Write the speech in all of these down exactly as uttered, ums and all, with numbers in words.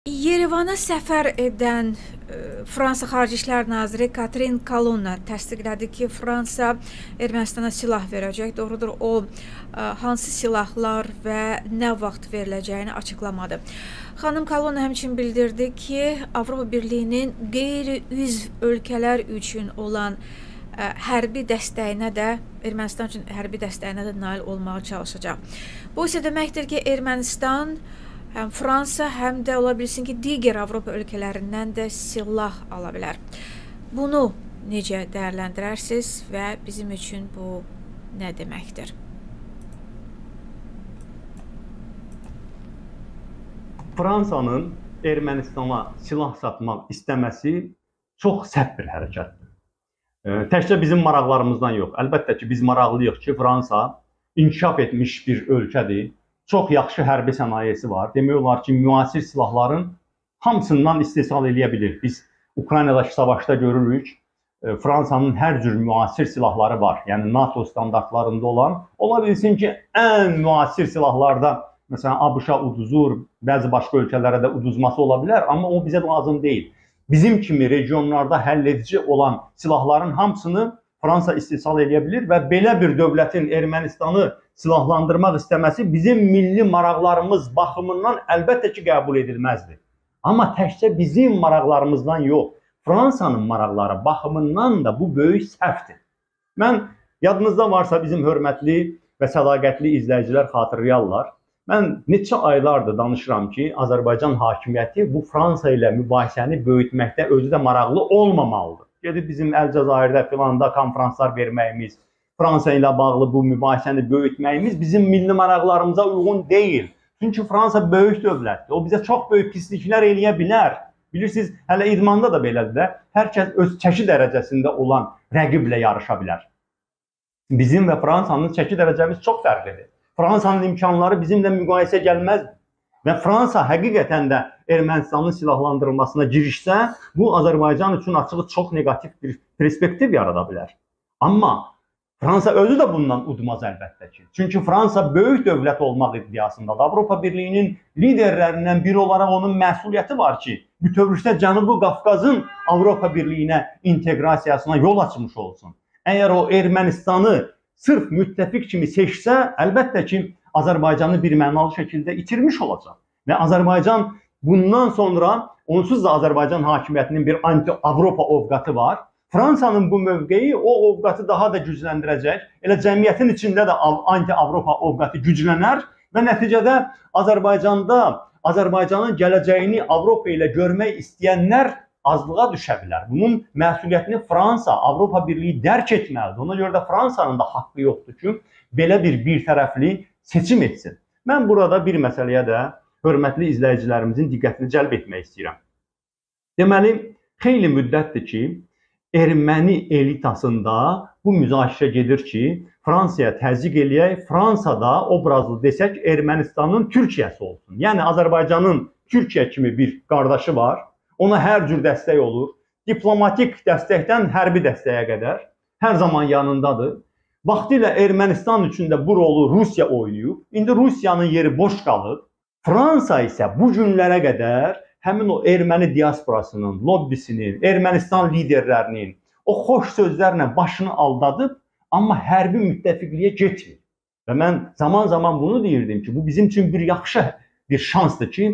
Yerevana səfər edən e, Fransa Xarici İşlər Naziri Catherine Colonna təsdiqlədi ki, Fransa Ermənistana silah verəcək. Doğrudur, o e, hansı silahlar və nə vaxt veriləcəyini açıqlamadı. Xanım Colonna həmçinin bildirdi ki, Avropa Birliyinin qeyri-üzv ölkələr üçün olan ə, hərbi dəstəyinə də, Ermənistan üçün hərbi dəstəyinə də nail olmağa çalışacaq. Bu isə deməkdir ki, Ermənistan həm Fransa, həm də ola bilsin ki, digər Avropa ölkələrindən də silah ala bilər. Bunu necə dəyərləndirərsiniz və bizim üçün bu nə deməkdir? Fransanın Ermənistana silah satmaq istəməsi çox sərt bir hərəkətdir. E, təkcə bizim maraqlarımızdan yox. Əlbəttə ki, biz maraqlıyıq ki, Fransa inkişaf etmiş bir ölkədir. Çox yaxşı hərbi sənayesi var. Demək olar ki, müasir silahların hamısından istehsal edə bilir. Biz Ukraynadakı savaşda görürük, e, Fransanın hər cür müasir silahları var. Yəni NATO standartlarında olan. Ola bilsin ki, ən müasir silahlarda, məsələn, ABŞ-a uduzur, bəzi başqa ölkələrə də uduzması ola bilər, amma o bizə lazım deyil. Bizim kimi regionlarda həlledici olan silahların hamısını Fransa istehsal edə bilir və belə bir dövlətin Ermənistanı silahlandırmaq istəməsi bizim milli maraqlarımız baxımından əlbəttə ki, qəbul edilməzdir. Amma təkcə bizim maraqlarımızdan yox, Fransanın maraqları baxımından da bu böyük səhvdir. Mən, yadınızda varsa bizim hörmətli və sədaqətli izləyicilər xatırlayarlar. Mən neçə aylardır danışıram ki, Azərbaycan hakimiyyəti bu Fransa ilə mübahisəni böyütməkdə özü də maraqlı olmamalıdır. Gedib bizim Əlcəzairdə filanda konferanslar verməyimiz, Fransa ilə bağlı bu mübahisəni böyütməyimiz bizim milli maraqlarımıza uyğun deyil. Çünki Fransa böyük dövlətdir. O bizə çox böyük pisliklər eləyə bilər. Bilirsiniz, hələ idmanda da belədir də, hər kəs öz çəki dərəcəsində olan rəqiblə yarışa bilər. Bizim və Fransanın çəki dərəcəmiz çox fərqlidir. Fransanın imkanları bizimlə müqayisə gəlməz və Fransa həqiqətən də Ermənistanın silahlandırılmasına girişsə, bu Azərbaycan üçün açığı çox negativ bir perspektiv yarada bilər. Amma Fransa özü də bundan udmaz əlbəttə ki. Çünki Fransa böyük dövlət olmaq iddiasındadır. Avropa Birliyinin liderlərindən biri olaraq onun məsuliyyəti var ki, bütövlükdə Cənubi Qafqazın Avropa Birliyinə inteqrasiyasına yol açmış olsun. Əgər o Ermənistanı sırf müttəfiq kimi seçsə, əlbəttə ki, Azərbaycanı bir mənalı şəkildə itirmiş olacaq. Və Azərbaycan bundan sonra, onsuz da Azərbaycan hakimiyyətinin bir anti-Avropa ovqatı var. Fransanın bu mövqeyi o ovqatı daha da gücləndirəcək. Elə cəmiyyətin içində də anti-Avropa ovqatı güclənər və nəticədə Azərbaycanda Azərbaycanın gələcəyini Avropa ilə görmək istəyənlər azlığa düşə bilər. Bunun məsuliyyətini Fransa, Avropa Birliyi dərk etməlidir. Ona görə də Fransanın da haqqı yoxdur ki, belə bir bir tərəfli seçim etsin. Mən burada bir məsələyə də hörmətli izləyicilərimizin diqqətini cəlb etmək istəyirəm. Deməli, xeyli müddətdir ki, erməni elitasında bu müzakirə gedir ki, Fransaya təzyiq eləyək, Fransada obrazlı desək Ermənistanın Türkiyəsi olsun. Yəni, Azərbaycanın Türkiyə kimi bir qardaşı var, ona hər cür dəstək olur, diplomatik dəstəkdən hərbi dəstəyə qədər hər zaman yanındadır. Vaxtilə Ermənistan üçün də bu rolu Rusiya oynayıb, indi Rusiyanın yeri boş qalıb. Fransa isə bu günlərə qədər həmin o erməni diasporasının, lobbisinin, Ermənistan liderlərinin o xoş sözlərlə başını aldadıb, amma hərbi müttəfiqliyə getmir. Və mən zaman-zaman bunu deyirdim ki, bu bizim üçün bir yaxşı bir şansdır ki,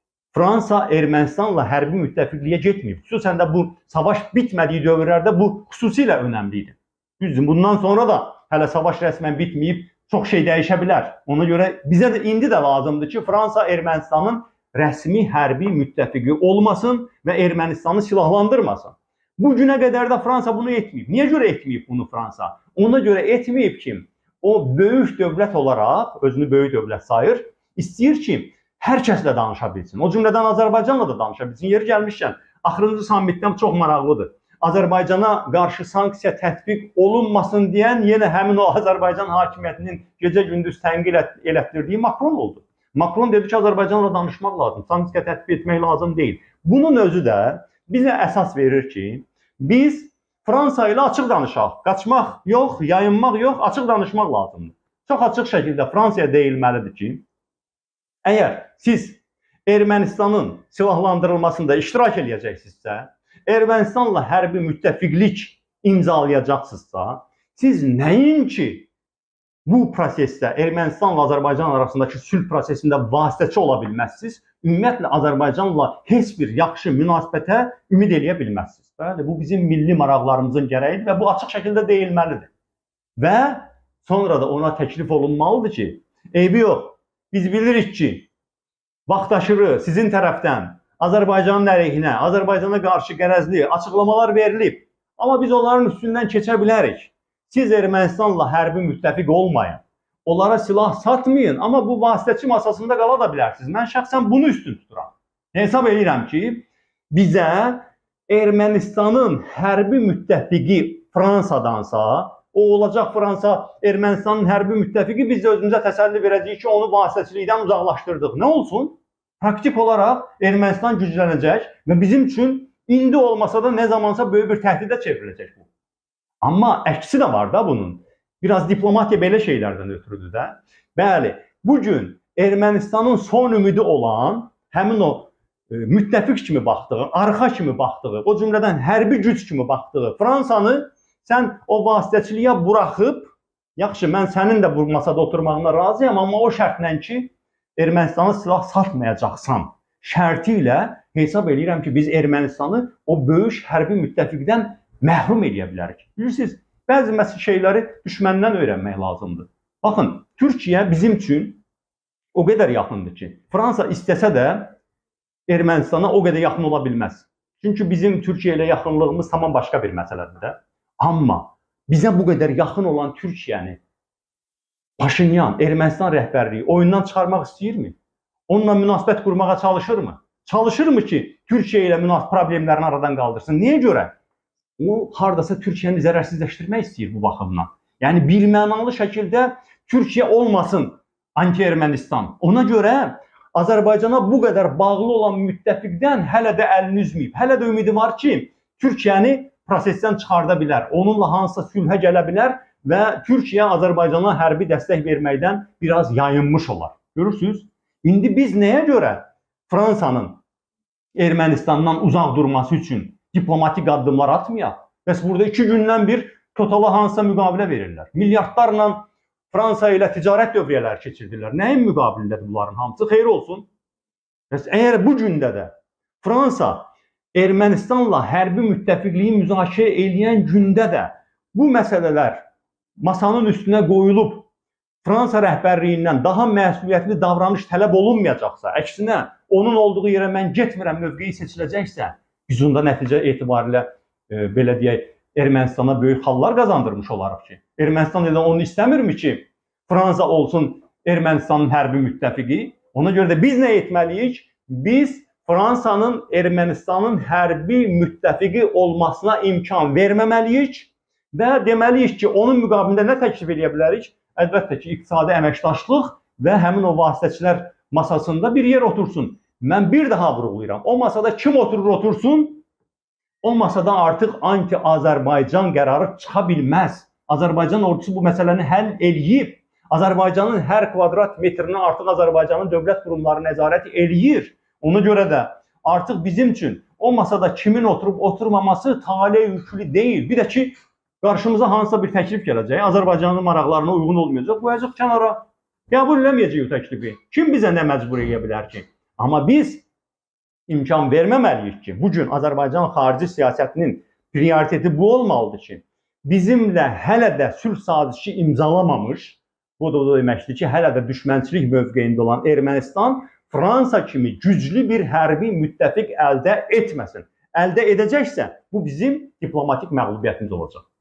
Fransa Ermənistanla hərbi müttəfiqliyə getmir. Xüsusən də bu savaş bitmədiyi dövrlərdə bu xüsusilə önəmlidir. Düzdür, bundan sonra da hələ savaş rəsmən bitməyib, çox şey dəyişə bilər. Ona görə bizə də indi də lazımdır ki, Fransa Ermənistanın rəsmi hərbi müttəfiqi olmasın və Ermənistanı silahlandırmasın. Bu günə qədər də Fransa bunu etməyib. Niyə görə etməyib bunu Fransa? Ona görə etməyib ki, o böyük dövlət olaraq, özünü böyük dövlət sayır, istəyir ki, hər kəslə danışa bilsin. O cümlədən Azərbaycanla da danışa bilsin. Yeri gəlmişkən, axırıncı sammitdən çox maraqlıdır. Azərbaycana qarşı sanksiya tətbiq olunmasın deyən yenə həmin o Azərbaycan hakimiyyətinin gecə-gündüz tənqid elətdirdiyi Makron oldu. Makron dedi ki, Azərbaycanla danışmaq lazım, sanksiya tətbiq etmək lazım deyil. Bunun özü də bizə əsas verir ki, biz Fransa ilə açıq danışaq. Qaçmaq yox, yayınmaq yox, açıq danışmaq lazımdır. Çox açıq şəkildə Fransaya deyilməlidir ki, əgər siz Ermənistanın silahlandırılmasında iştirak edəcəksinizsə, Ermənistanla hərbi müttəfiqlik imzalayacaqsınızsa, siz nəinki bu prosesdə Ermənistanla Azərbaycan arasındakı sülh prosesində vasitəçi ola bilməzsiniz, ümumiyyətlə Azərbaycanla heç bir yaxşı münasibətə ümid eləyə bilməzsiniz. Bəli, bu bizim milli maraqlarımızın gərəyidir və bu açıq şəkildə deyilməlidir. Və sonra da ona təklif olunmalıdır ki, eybi yox, biz bilirik ki, vaxtaşırı sizin tərəfdən Azərbaycanın əleyhinə, Azərbaycana qarşı qərəzli açıqlamalar verilib. Amma biz onların üstündən keçə bilərik. Siz Ermənistanla hərbi müttəfiq olmayın. Onlara silah satmayın, amma bu vasitəçi masasında qala da bilərsiniz. Mən şəxsən bunu üstün tuturam. Hesab edirəm ki, bizə Ermənistanın hərbi müttəfiqi Fransadansa, o olacaq Fransa Ermənistanın hərbi müttəfiqi, biz də özümüzə təsəlli verəcəyik ki, onu vasitəçilikdən uzaqlaşdırdıq. Nə olsun? Praktik olaraq Ermənistan güclənəcək və bizim üçün indi olmasa da nə zamansa böyük bir təhdidə çevriləcək bu. Amma əksi də var da bunun. Biraz diplomatiya belə şeylərdən ötürüdür də. Bəli, bugün Ermənistanın son ümidi olan həmin o e, müttəfiq kimi baxdığı, arxa kimi baxdığı, o cümlədən hərbi güc kimi baxdığı Fransanı sən o vasitəçiliyə buraxıb, yaxşı, mən sənin də bu masada oturmağına razıyam, amma o şərtlə ki, Ermənistana silah satmayacaqsan şərti ilə hesab edirəm ki, biz Ermənistanı o böyük hərbi müttəfiqdən məhrum edə bilərik. Bilirsiniz, bəzi məsəl şeyləri düşməndən öyrənmək lazımdır. Baxın, Türkiyə bizim üçün o qədər yaxındır ki, Fransa istəsə də Ermənistana o qədər yaxın ola bilməz. Çünki bizim Türkiyə ilə yaxınlığımız tamam başqa bir məsələdir də. Amma bizə bu qədər yaxın olan Türkiyəni Paşinyan, Ermənistan rəhbərliyi oyundan çıxarmaq istəyirmi? Onunla münasibət qurmağa çalışırmı? Çalışırmı ki, Türkiyə ilə münasibət problemlərini aradan qaldırsın? Niyə görə? O, hardasa Türkiyəni zərərsizləşdirmək istəyir bu baxımdan. Yəni, birmənalı şəkildə Türkiyə olmasın anti-Ermənistan. Ona görə Azərbaycana bu qədər bağlı olan müttəfiqdən hələ də əlini üzməyib. Hələ də ümidi var ki, Türkiyəni prosesdən çıxarda bilər. Onunla hansısa sülhə gələ bilər və Türkiyə Azərbaycana hərbi dəstək verməkdən biraz yayınmış olar. Görürsünüz? İndi biz nəyə görə Fransanın Ermənistandan uzaq durması üçün diplomatik addımlar atmayaq? Bəs burada iki gündən bir totala hansısa müqavilə verirlər. Milyardlarla Fransa ilə ticarət dövriyyələri keçirdilər. Nəyin müqabilindədir bunların hamısı? Xeyir olsun. Bəs əgər bu gündə də Fransa Ermənistanla hərbi müttəfiqliyi müzakirə eləyən gündə də bu məsələlər masanın üstünə qoyulub Fransa rəhbərliyindən daha məsuliyyətli davranış tələb olunmayacaqsa, əksinə onun olduğu yerə mən getmirəm mövqeyi seçiləcəksə, biz onda nəticə etibarilə e, belə deyək, Ermənistana böyük xallar qazandırmış olarıq ki. Ermənistan elə onu istəmirmi ki, Fransa olsun Ermənistanın hərbi müttəfiqi? Ona görə də biz nə etməliyik? Biz Fransanın Ermənistanın hərbi müttəfiqi olmasına imkan verməməliyik və deməliyik ki, onun müqabilində nə təklif edə bilərik? Əlbəttə ki, iqtisadi əməkdaşlıq və həmin o vasitəçilər masasında bir yer otursun. Mən bir daha vurğulayıram. O masada kim oturur otursun, o masada artıq anti-Azərbaycan qərarı çıxa bilməz. Azərbaycan ordusu bu məsələni həll eləyib. Azərbaycanın hər kvadrat metrini artıq Azərbaycanın dövlət qurumları nəzarət eləyir. Ona görə də artıq bizim üçün o masada kimin oturub oturmaması tale yüklü deyil. Bir də ki, qarşımıza hansısa bir təklif gələcək, Azərbaycanın maraqlarına uyğun olmayacaq, qoyacaq kənara. Qəbul eləməyəcək o təklifi. Kim bizə nə məcbur edə bilər ki? Amma biz imkan verməməliyik ki, bugün Azərbaycan xarici siyasətinin prioriteti bu olmalıdır ki, bizimlə hələ də sülh sazişi imzalamamış, bu da o deməkdir ki, hələ də düşmənçilik mövqeyində olan Ermənistan Fransa kimi güclü bir hərbi müttəfiq əldə etməsin. Əldə edəcəksə, bu bizim diplomatik məğlubiyyətimiz olacaq.